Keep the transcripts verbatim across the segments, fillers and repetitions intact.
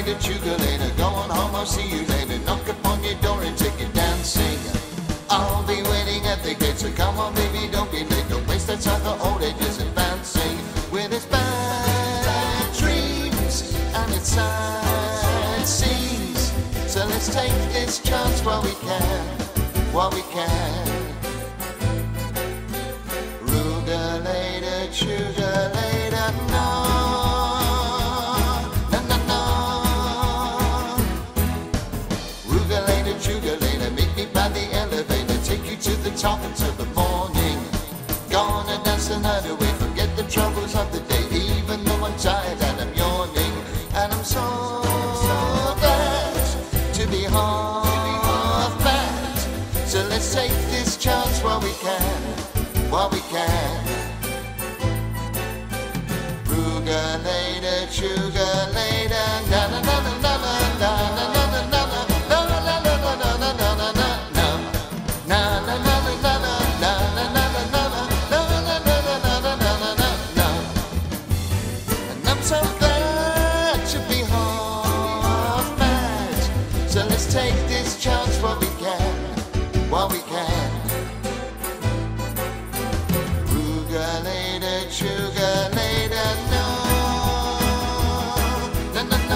later, sugar later, go on home, I'll see you later. Knock upon your door and take you dancing. I'll be waiting at the gate, so come on baby, don't be late. Don't waste that time, the old age is advancing. With its bad dreams and its sad scenes. So let's take this chance while we can, while we can. Ruga later, sugar later, no. No, no, no. Ruga later, sugar later, meet me by the elevator. Take you to the top until the morning. Gonna dance the night away, forget the troubles of the day. Even though I'm tired and I'm yawning, and I'm so glad to be half back. So let's take this chance while we can, while we can. Ruga later, sugar later, na na na na na na na na na na na na na na na na na na na. So glad to be half mad. So let's take this chance while we can, while we can. Ruga later, sugar later, no. No, no, no.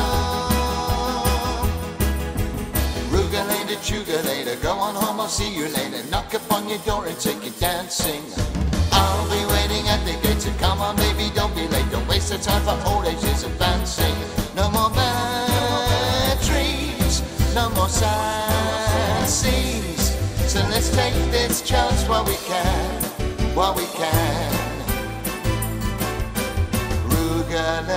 Ruga later, sugar later, go on home, I'll see you later. Knock upon your door and take you dancing. I'll be waiting at the gate, so come on baby, don't be late. Don't waste the time, for old age is advancing. No more bad dreams, no more sad scenes. So let's take this chance while we can, while we can. Ruga